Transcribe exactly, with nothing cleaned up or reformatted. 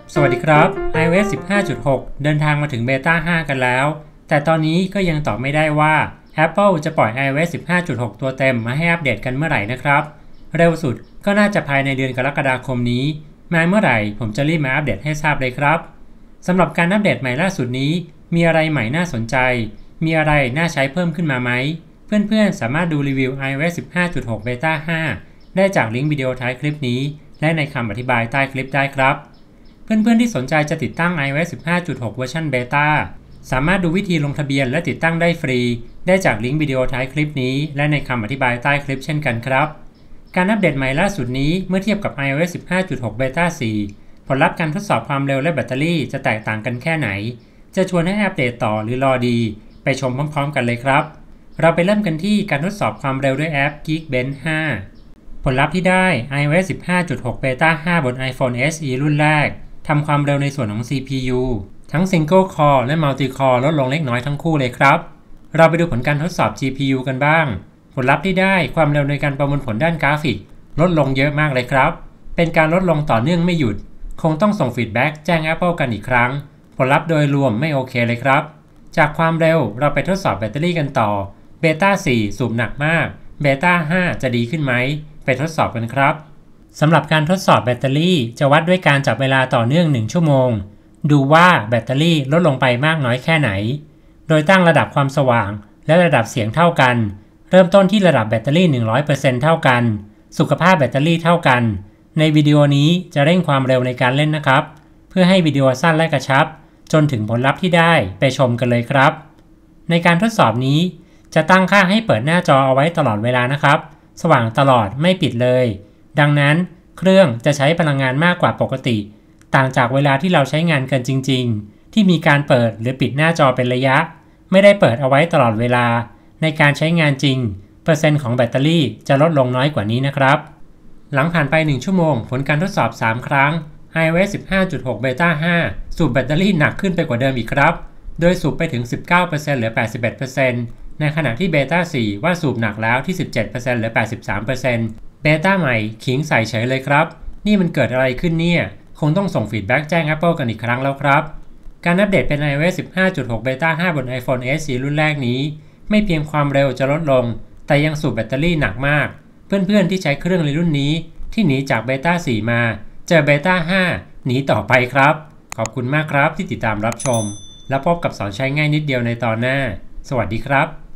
สวัสดีครับ iOS สิบห้าจุดหก เดินทางมาถึงเบต้า ห้า กันแล้วแต่ตอนนี้ก็ยังตอบไม่ได้ว่า Apple จะปล่อย iOS สิบห้าจุดหก ตัวเต็มมาให้อัปเดตกันเมื่อไหร่นะครับเร็วสุดก็น่าจะภายในเดือนกรกฎาคมนี้มาเมื่อไหร่ผมจะรีบมาอัปเดตให้ทราบเลยครับสำหรับการอัปเดตใหม่ล่าสุดนี้มีอะไรใหม่น่าสนใจมีอะไรน่าใช้เพิ่มขึ้นมาไหมเพื่อนๆสามารถดูรีวิว iOS สิบห้าจุดหก Beta ห้า ได้จากลิงก์วิดีโอท้ายคลิปนี้และในคำอธิบายใต้คลิปได้ครับเพื่อนๆที่สนใจจะติดตั้ง iOS สิบห้าจุดหก เวอร์ชัน Beta สามารถดูวิธีลงทะเบียนและติดตั้งได้ฟรีได้จากลิงก์วิดีโอท้ายคลิปนี้และในคำอธิบายใต้คลิปเช่นกันครับการอัปเดตใหม่ล่าสุดนี้เมื่อเทียบกับ iOS สิบห้าจุดหก Beta สี่ ผลลัพธ์การทดสอบความเร็วและแบตเตอรี่จะแตกต่างกันแค่ไหนจะชวนให้อัปเดตต่อหรือรอดีไปชมพร้อมๆกันเลยครับเราไปเริ่มกันที่การทดสอบความเร็วด้วยแอป Geekbench ห้า ผลลัพธ์ที่ได้ iOS สิบห้าจุดหก Beta ห้า บน iPhone เอส อี รุ่นแรกทำความเร็วในส่วนของ ซี พี ยู ทั้ง Single Core และ Multi Core ลดลงเล็กน้อยทั้งคู่เลยครับเราไปดูผลการทดสอบ จี พี ยู กันบ้างผลลัพธ์ที่ได้ความเร็วในการประมวลผลด้านกราฟิกลดลงเยอะมากเลยครับเป็นการลดลงต่อเนื่องไม่หยุดคงต้องส่งฟีดแบ็กแจ้ง Apple กันอีกครั้งผลลัพธ์โดยรวมไม่โอเคเลยครับจากความเร็วเราไปทดสอบแบตเตอรี่กันต่อ Beta สี่ สูบหนักมาก Beta ห้า จะดีขึ้นไหมไปทดสอบกันครับสำหรับการทดสอบแบตเตอรี่จะวัดด้วยการจับเวลาต่อเนื่องหนึ่งชั่วโมงดูว่าแบตเตอรี่ลดลงไปมากน้อยแค่ไหนโดยตั้งระดับความสว่างและระดับเสียงเท่ากันเริ่มต้นที่ระดับแบตเตอรี่ หนึ่งร้อยเปอร์เซ็นต์ เท่ากันสุขภาพแบตเตอรี่เท่ากันในวิดีโอนี้จะเร่งความเร็วในการเล่นนะครับเพื่อให้วิดีโอสั้นและกระชับจนถึงผลลัพธ์ที่ได้ไปชมกันเลยครับในการทดสอบนี้จะตั้งค่าให้เปิดหน้าจอเอาไว้ตลอดเวลานะครับสว่างตลอดไม่ปิดเลยดังนั้นเครื่องจะใช้พลังงานมากกว่าปกติต่างจากเวลาที่เราใช้งานกันจริงๆที่มีการเปิดหรือปิดหน้าจอเป็นระยะไม่ได้เปิดเอาไว้ตลอดเวลาในการใช้งานจริงเปอร์เซ็นต์ของแบตเตอรี่จะลดลงน้อยกว่านี้นะครับหลังผ่านไปหนึ่งชั่วโมงผลการทดสอบสามครั้ง iOS สิบห้าจุดหก Beta ห้า สูบแบตเตอรี่หนักขึ้นไปกว่าเดิมอีกครับโดยสูบไปถึง สิบเก้าเปอร์เซ็นต์ เหลือ แปดสิบเอ็ดเปอร์เซ็นต์ ในขณะที่ Beta สี่ ว่าสูบหนักแล้วที่ สิบเจ็ดเปอร์เซ็นต์ เหลือ แปดสิบสามเปอร์เซ็นต์ Beta ใหม่ขิงใส่เฉยเลยครับนี่มันเกิดอะไรขึ้นเนี่ยคงต้องส่งฟีดแบ็กแจ้ง Apple กันอีกครั้งแล้วครับการอัปเดตเป็น iOS สิบห้าจุดหก Beta ห้า บน iPhone เอส อี รุ่นแรกนี้ไม่เพียงความเร็วจะลดลงแต่ยังสูบแบตเตอรี่หนักมากเพื่อนๆที่ใช้เครื่องในรุ่นนี้ที่หนีจาก Beta สี่ มาเจอ Beta ห้า หนีต่อไปครับขอบคุณมากครับที่ติดตามรับชมแล้วพบกับสอนใช้ง่ายนิดเดียวในตอนหน้าสวัสดีครับ